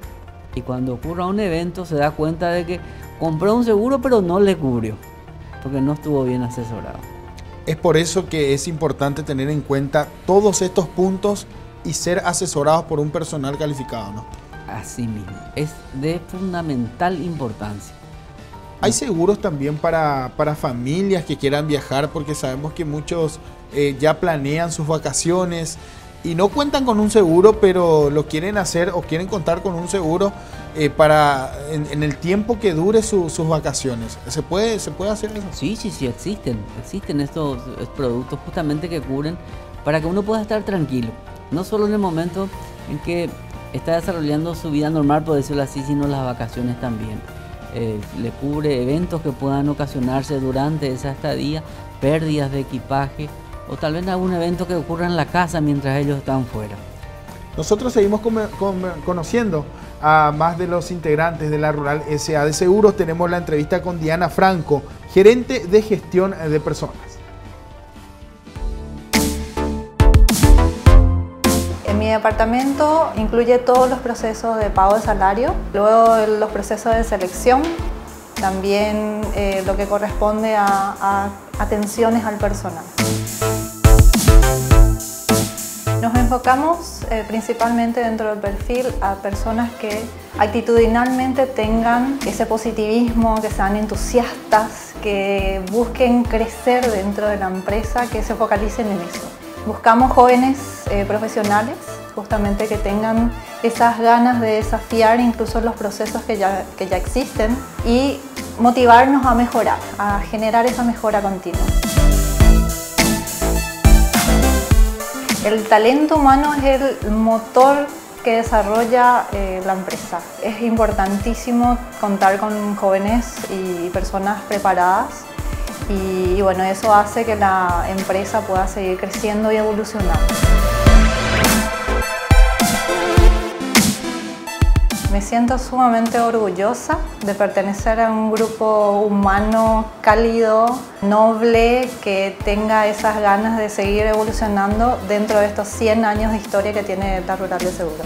Y cuando ocurra un evento se da cuenta de que compró un seguro pero no le cubrió, porque no estuvo bien asesorado. Es por eso que es importante tener en cuenta todos estos puntos y ser asesorados por un personal calificado, ¿no? Así mismo, es de fundamental importancia. Hay seguros también para, para familias que quieran viajar, porque sabemos que muchos eh, ya planean sus vacaciones y no cuentan con un seguro, pero lo quieren hacer o quieren contar con un seguro eh, para en, en el tiempo que dure su, sus vacaciones. ¿Se puede, ¿Se puede hacer eso? Sí, sí, sí, existen. Existen estos productos justamente que cubren para que uno pueda estar tranquilo. No solo en el momento en que está desarrollando su vida normal, por decirlo así, sino las vacaciones también. Eh, le cubre eventos que puedan ocasionarse durante esa estadía, pérdidas de equipaje o tal vez algún evento que ocurra en la casa mientras ellos están fuera. Nosotros seguimos con, con, conociendo a más de los integrantes de la Rural S A de Seguros. Tenemos la entrevista con Diana Franco, gerente de gestión de personas. Mi departamento incluye todos los procesos de pago de salario, luego los procesos de selección, también eh, lo que corresponde a, a atenciones al personal. Nos enfocamos eh, principalmente dentro del perfil a personas que actitudinalmente tengan ese positivismo, que sean entusiastas, que busquen crecer dentro de la empresa, que se focalicen en eso. Buscamos jóvenes eh, profesionales, justamente que tengan esas ganas de desafiar incluso los procesos que ya, que ya existen y motivarnos a mejorar, a generar esa mejora continua. El talento humano es el motor que desarrolla eh, la empresa. Es importantísimo contar con jóvenes y personas preparadas. Y, y bueno, eso hace que la empresa pueda seguir creciendo y evolucionando. Me siento sumamente orgullosa de pertenecer a un grupo humano cálido, noble, que tenga esas ganas de seguir evolucionando dentro de estos cien años de historia que tiene la Rural de Seguros.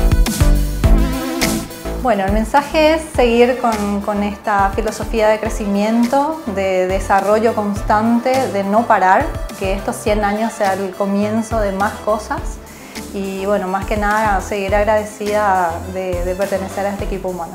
Bueno, el mensaje es seguir con, con esta filosofía de crecimiento, de desarrollo constante, de no parar, que estos cien años sea el comienzo de más cosas y bueno, más que nada seguir agradecida de, de pertenecer a este equipo humano.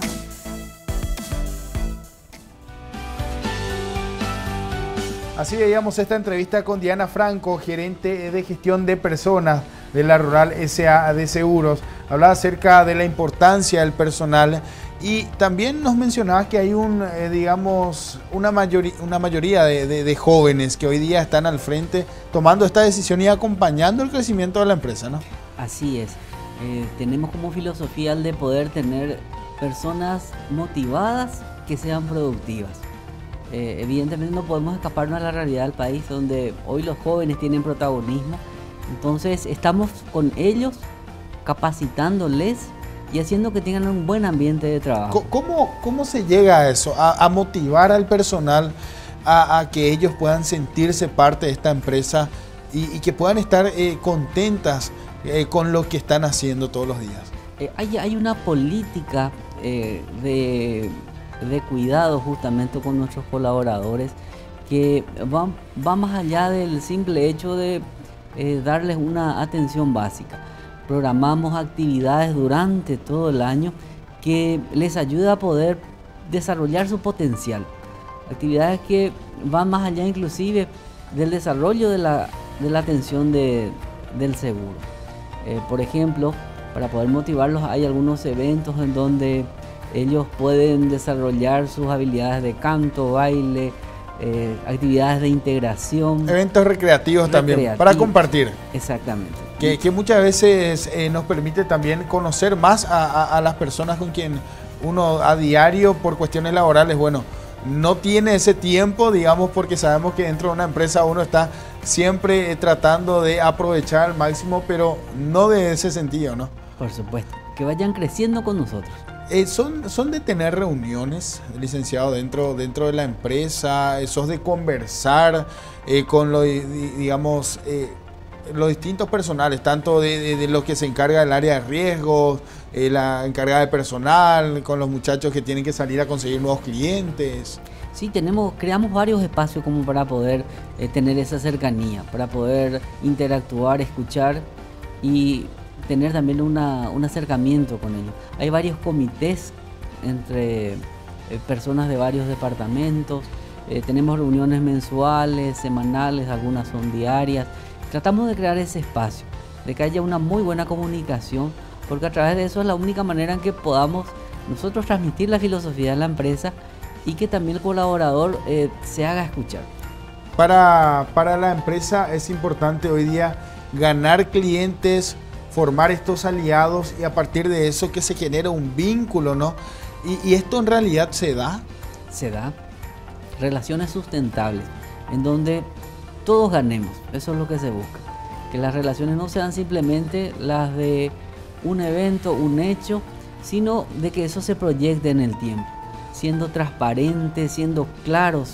Así veíamos esta entrevista con Diana Franco, gerente de gestión de personas de la Rural S A de Seguros. Hablaba acerca de la importancia del personal y también nos mencionaba que hay un, eh, digamos, una, mayoría, una mayoría de, de, de jóvenes que hoy día están al frente tomando esta decisión y acompañando el crecimiento de la empresa, ¿no? Así es. Eh, tenemos como filosofía el de poder tener personas motivadas que sean productivas. Eh, evidentemente no podemos escaparnos a la realidad del país donde hoy los jóvenes tienen protagonismo, entonces estamos con ellos capacitándoles y haciendo que tengan un buen ambiente de trabajo. ¿Cómo, cómo se llega a eso? A, a motivar al personal a, a que ellos puedan sentirse parte de esta empresa y, y que puedan estar eh, contentas eh, con lo que están haciendo todos los días. Eh, hay, hay una política eh, de... de cuidado justamente con nuestros colaboradores que va, va más allá del simple hecho de eh, darles una atención básica. Programamos actividades durante todo el año que les ayuda a poder desarrollar su potencial. Actividades que van más allá inclusive del desarrollo de la, de la atención de, del seguro. Eh, por ejemplo, para poder motivarlos hay algunos eventos en donde ellos pueden desarrollar sus habilidades de canto, baile, eh, actividades de integración. Eventos recreativos también, recreativos, para compartir. Exactamente. Que, que muchas veces eh, nos permite también conocer más a, a, a las personas con quien uno a diario por cuestiones laborales, bueno, no tiene ese tiempo, digamos, porque sabemos que dentro de una empresa uno está siempre eh, tratando de aprovechar al máximo, pero no de ese sentido, ¿no? Por supuesto, que vayan creciendo con nosotros. Eh, son, son de tener reuniones, licenciado, dentro, dentro de la empresa, eh, sos de conversar eh, con los, digamos, eh, los distintos personales, tanto de, de, de lo que se encarga del área de riesgos, eh, la encargada de personal, con los muchachos que tienen que salir a conseguir nuevos clientes. Sí, tenemos, creamos varios espacios como para poder eh, tener esa cercanía, para poder interactuar, escuchar y tener también una, un acercamiento con ellos. Hay varios comités entre eh, personas de varios departamentos, eh, tenemos reuniones mensuales, semanales, algunas son diarias. Tratamos de crear ese espacio, de que haya una muy buena comunicación, porque a través de eso es la única manera en que podamos nosotros transmitir la filosofía de la empresa y que también el colaborador eh, se haga escuchar. Para, para la empresa es importante hoy día ganar clientes, formar estos aliados y a partir de eso que se genera un vínculo, ¿no? Y, y esto en realidad se da. Se da. Relaciones sustentables, en donde todos ganemos. Eso es lo que se busca. Que las relaciones no sean simplemente las de un evento, un hecho, sino de que eso se proyecte en el tiempo, siendo transparentes, siendo claros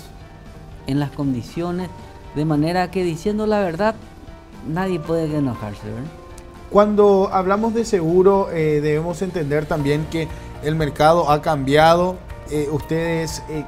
en las condiciones, de manera que diciendo la verdad, nadie puede enojarse, ¿verdad? Cuando hablamos de seguro, eh, debemos entender también que el mercado ha cambiado. Eh, ustedes, eh,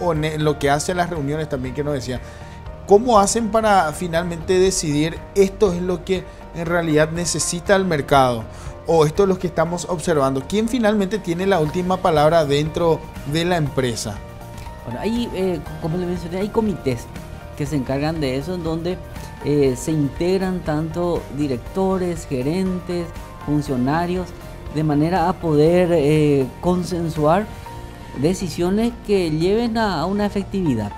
lo que hacen las reuniones también que nos decían, ¿cómo hacen para finalmente decidir esto es lo que en realidad necesita el mercado? O esto es lo que estamos observando. ¿Quién finalmente tiene la última palabra dentro de la empresa? Bueno, hay, eh, como le mencioné, hay comités que se encargan de eso, en donde eh, se integran tanto directores, gerentes, funcionarios, de manera a poder eh, consensuar decisiones que lleven a, a una efectividad.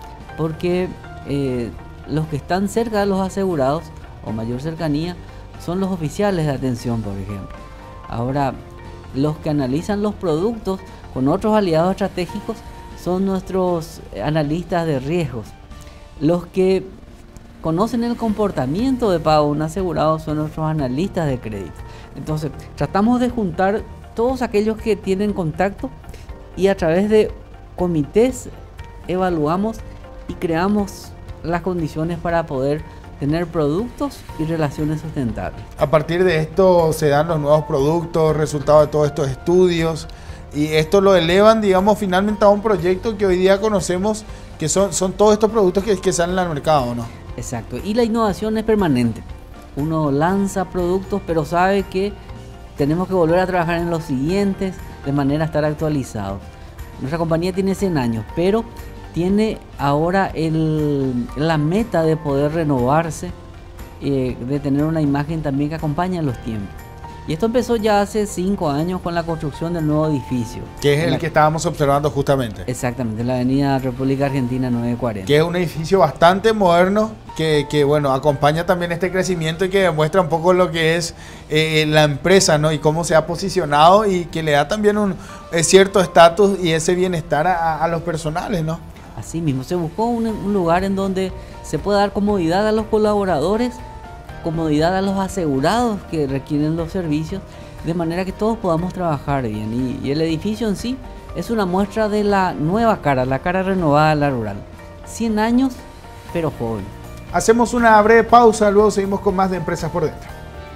Porque eh, los que están cerca de los asegurados o mayor cercanía son los oficiales de atención, por ejemplo. Ahora, los que analizan los productos con otros aliados estratégicos son nuestros analistas de riesgos. Los que conocen el comportamiento de pago de un asegurado son nuestros analistas de crédito. Entonces, tratamos de juntar todos aquellos que tienen contacto y a través de comités evaluamos y creamos las condiciones para poder tener productos y relaciones sustentables. A partir de esto se dan los nuevos productos, resultado de todos estos estudios, y esto lo elevan, digamos, finalmente a un proyecto que hoy día conocemos que son, son todos estos productos que, que salen al mercado, ¿no? Exacto, y la innovación es permanente. Uno lanza productos, pero sabe que tenemos que volver a trabajar en los siguientes de manera a estar actualizados. Nuestra compañía tiene cien años, pero tiene ahora el, la meta de poder renovarse, eh, de tener una imagen también que acompaña los tiempos. Y esto empezó ya hace cinco años con la construcción del nuevo edificio. Que es el la, que estábamos observando justamente. Exactamente, en la avenida República Argentina nueve cuarenta. Que es un edificio bastante moderno, que, que bueno, acompaña también este crecimiento y que demuestra un poco lo que es eh, la empresa, ¿no? Y cómo se ha posicionado y que le da también un eh, cierto estatus y ese bienestar a, a los personales, ¿no? Así mismo, se buscó un, un lugar en donde se pueda dar comodidad a los colaboradores, comodidad a los asegurados que requieren los servicios, de manera que todos podamos trabajar bien. Y, y el edificio en sí es una muestra de la nueva cara, la cara renovada de la rural. cien años, pero joven. Hacemos una breve pausa, luego seguimos con más de Empresas por Dentro.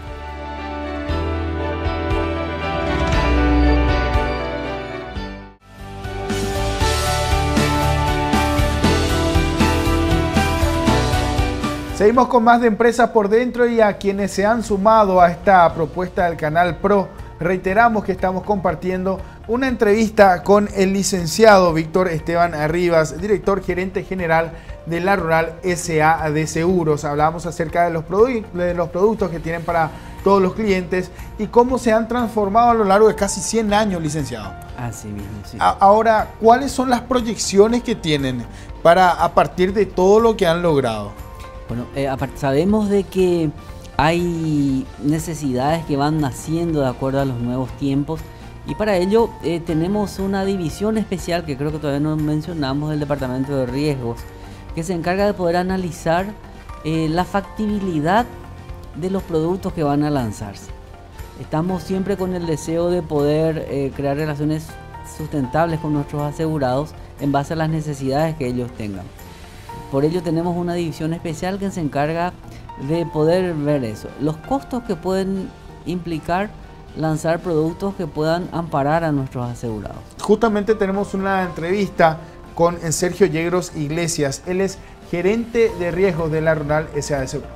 Seguimos con más de Empresas por Dentro y a quienes se han sumado a esta propuesta del Canal Pro, reiteramos que estamos compartiendo una entrevista con el licenciado Víctor Esteban Rivas, director gerente general de La Rural S A de Seguros. Hablamos acerca de los, de los productos que tienen para todos los clientes y cómo se han transformado a lo largo de casi cien años, licenciado. Así mismo, sí. A ahora, ¿cuáles son las proyecciones que tienen para a partir de todo lo que han logrado? Bueno, eh, aparte sabemos de que hay necesidades que van naciendo de acuerdo a los nuevos tiempos y para ello eh, tenemos una división especial que creo que todavía no mencionamos del Departamento de Riesgos, que se encarga de poder analizar eh, la factibilidad de los productos que van a lanzarse. Estamos siempre con el deseo de poder eh, crear relaciones sustentables con nuestros asegurados en base a las necesidades que ellos tengan. Por ello tenemos una división especial que se encarga de poder ver eso. Los costos que pueden implicar lanzar productos que puedan amparar a nuestros asegurados. Justamente tenemos una entrevista con Sergio Yegros Iglesias. Él es gerente de riesgos de La Rural S A de Seguros.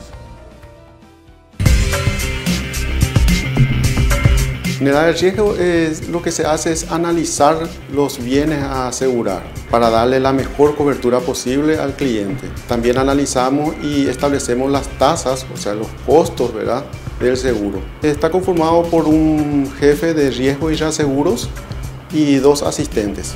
Generar el riesgo es, lo que se hace es analizar los bienes a asegurar para darle la mejor cobertura posible al cliente. También analizamos y establecemos las tasas, o sea, los costos, ¿verdad?, del seguro. Está conformado por un jefe de riesgo y reaseguros y dos asistentes.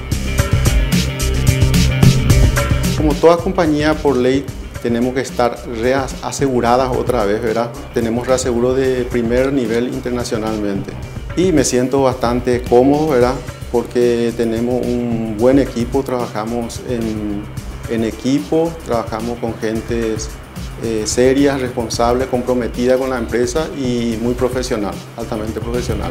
Como toda compañía, por ley, tenemos que estar reaseguradas otra vez, ¿verdad? Tenemos reaseguro de primer nivel internacionalmente. Y me siento bastante cómodo, ¿verdad? Porque tenemos un buen equipo, trabajamos en, en equipo, trabajamos con gente eh, seria, responsable, comprometida con la empresa y muy profesional, altamente profesional.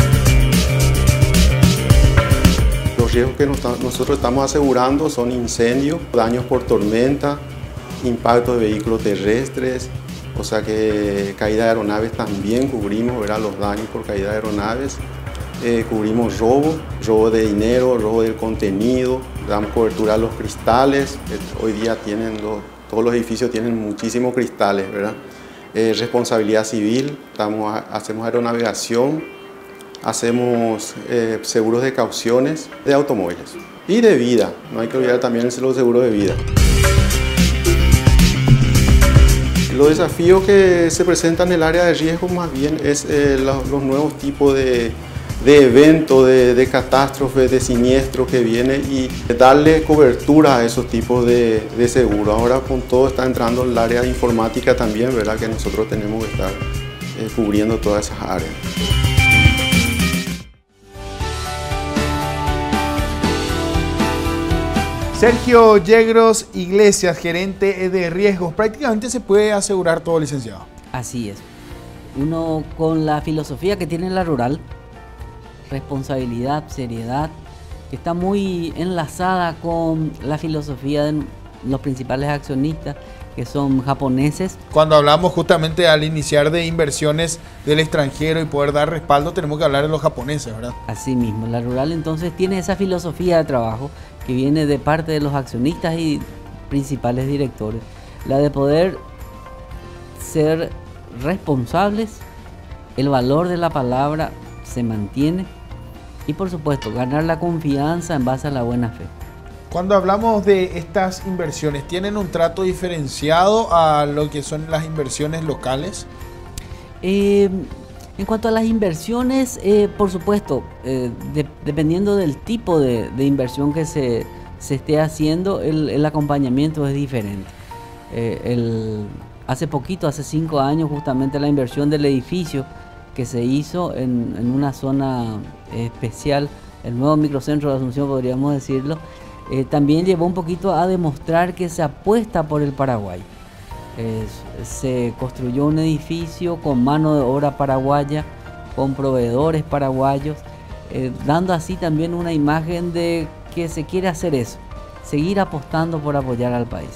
Los riesgos que nos, nosotros estamos asegurando son incendios, daños por tormenta, impacto de vehículos terrestres, o sea que caída de aeronaves también cubrimos, ¿verdad?, los daños por caída de aeronaves. Eh, cubrimos robo, robo de dinero, robo del contenido, damos cobertura a los cristales. Eh, hoy día tienen los, todos los edificios tienen muchísimos cristales, ¿verdad? Eh, responsabilidad civil, estamos, hacemos aeronavegación, hacemos eh, seguros de cauciones de automóviles y de vida. No hay que olvidar también los seguros de vida. Los desafíos que se presentan en el área de riesgo más bien es eh, los, los nuevos tipos de, de eventos, de, de catástrofes, de siniestros que vienen y darle cobertura a esos tipos de, de seguros. Ahora con todo está entrando el área de informática también, ¿verdad?, que nosotros tenemos que estar eh, cubriendo todas esas áreas. Sergio Yegros Iglesias, gerente de riesgos. Prácticamente se puede asegurar todo, licenciado. Así es. Uno con la filosofía que tiene La Rural, responsabilidad, seriedad, que está muy enlazada con la filosofía de los principales accionistas, que son japoneses. Cuando hablamos justamente al iniciar de inversiones del extranjero y poder dar respaldo, tenemos que hablar de los japoneses, ¿verdad? Así mismo, La Rural entonces tiene esa filosofía de trabajo que viene de parte de los accionistas y principales directores, la de poder ser responsables, el valor de la palabra se mantiene y por supuesto ganar la confianza en base a la buena fe. Cuando hablamos de estas inversiones, ¿tienen un trato diferenciado a lo que son las inversiones locales? Eh, en cuanto a las inversiones, eh, por supuesto, eh, de, dependiendo del tipo de, de inversión que se, se esté haciendo, el, el acompañamiento es diferente. Eh, el, hace poquito, hace cinco años, justamente la inversión del edificio que se hizo en, en una zona especial, el nuevo microcentro de Asunción, podríamos decirlo, eh, también llevó un poquito a demostrar que se apuesta por el Paraguay. Eh, se construyó un edificio con mano de obra paraguaya, con proveedores paraguayos, eh, dando así también una imagen de que se quiere hacer eso, seguir apostando por apoyar al país.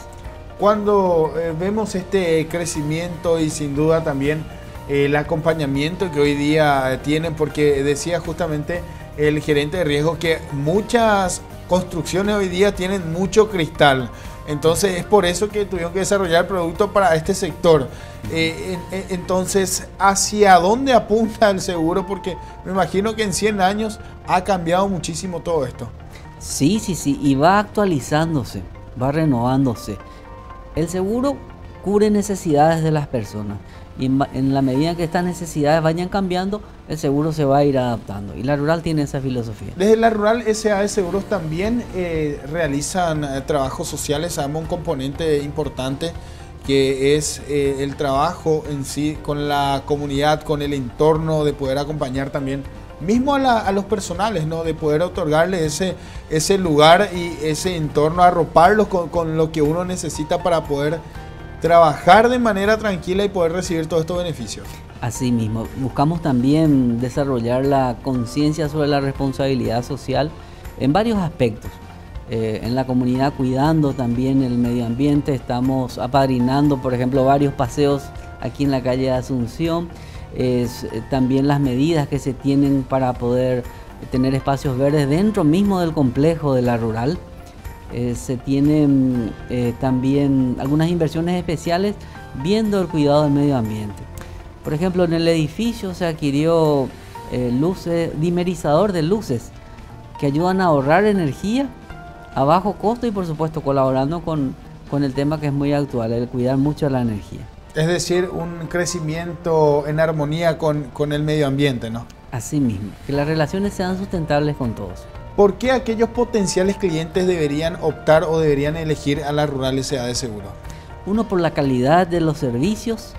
Cuando eh, vemos este crecimiento y sin duda también eh, el acompañamiento que hoy día tienen, porque decía justamente el gerente de riesgo que muchas construcciones hoy día tienen mucho cristal. Entonces es por eso que tuvieron que desarrollar producto para este sector. Eh, en, entonces, ¿hacia dónde apunta el seguro? Porque me imagino que en cien años ha cambiado muchísimo todo esto. Sí, sí, sí, y va actualizándose, va renovándose. El seguro cubre necesidades de las personas y en, en la medida que estas necesidades vayan cambiando, el seguro se va a ir adaptando. Y la Rural tiene esa filosofía. Desde la Rural S A de Seguros también eh, realizan eh, trabajos sociales. Sabemos un componente importante que es eh, el trabajo en sí con la comunidad, con el entorno, de poder acompañar también mismo a, la, a los personales, ¿no? De poder otorgarle ese, ese lugar y ese entorno, arroparlos con, con lo que uno necesita para poder trabajar de manera tranquila y poder recibir todos estos beneficios. Asimismo, buscamos también desarrollar la conciencia sobre la responsabilidad social en varios aspectos. Eh, en la comunidad, cuidando también el medio ambiente, estamos apadrinando, por ejemplo, varios paseos aquí en la calle de Asunción. Es, eh, también las medidas que se tienen para poder tener espacios verdes dentro mismo del complejo de la Rural. Eh, se tienen eh, también algunas inversiones especiales viendo el cuidado del medio ambiente. Por ejemplo, en el edificio se adquirió eh, luces, dimerizador de luces que ayudan a ahorrar energía a bajo costo y por supuesto colaborando con, con el tema que es muy actual, el cuidar mucho la energía. Es decir, un crecimiento en armonía con, con el medio ambiente, ¿no? Así mismo, que las relaciones sean sustentables con todos. ¿Por qué aquellos potenciales clientes deberían optar o deberían elegir a la Rural S A de Seguro? Uno, por la calidad de los servicios.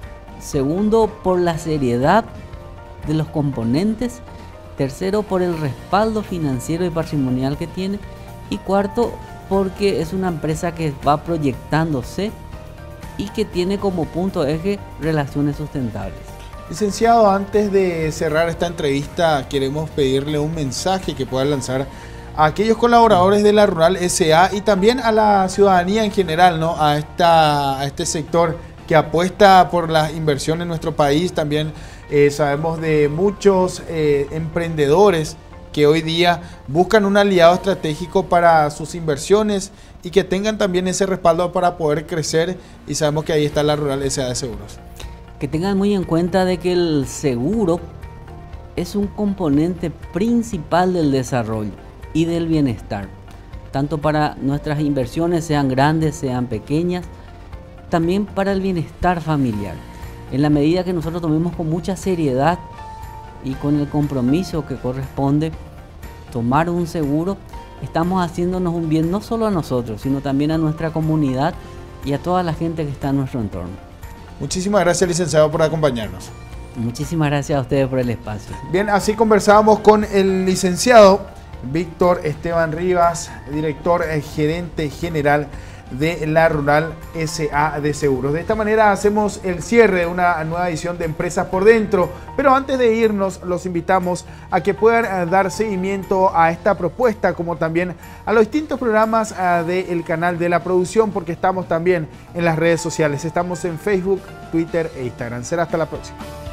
Segundo, por la seriedad de los componentes. Tercero, por el respaldo financiero y patrimonial que tiene. Y cuarto, porque es una empresa que va proyectándose y que tiene como punto de eje relaciones sustentables. Licenciado, antes de cerrar esta entrevista, queremos pedirle un mensaje que pueda lanzar a aquellos colaboradores de la Rural S A y también a la ciudadanía en general, ¿no? A, esta, a este sector que apuesta por la inversión en nuestro país. También eh, sabemos de muchos eh, emprendedores que hoy día buscan un aliado estratégico para sus inversiones y que tengan también ese respaldo para poder crecer, y sabemos que ahí está la Rural S A de Seguros. Que tengan muy en cuenta de que el seguro es un componente principal del desarrollo y del bienestar, tanto para nuestras inversiones, sean grandes, sean pequeñas, también para el bienestar familiar. En la medida que nosotros tomemos con mucha seriedad y con el compromiso que corresponde tomar un seguro, estamos haciéndonos un bien no solo a nosotros, sino también a nuestra comunidad y a toda la gente que está en nuestro entorno. Muchísimas gracias, licenciado, por acompañarnos. Muchísimas gracias a ustedes por el espacio. Bien, así conversábamos con el licenciado Víctor Esteban Rivas, director eh, gerente general de la Rural S A de Seguros. De esta manera hacemos el cierre de una nueva edición de Empresas por Dentro, pero antes de irnos los invitamos a que puedan dar seguimiento a esta propuesta, como también a los distintos programas del canal de la producción, porque estamos también en las redes sociales. Estamos en Facebook, Twitter e Instagram. Será hasta la próxima.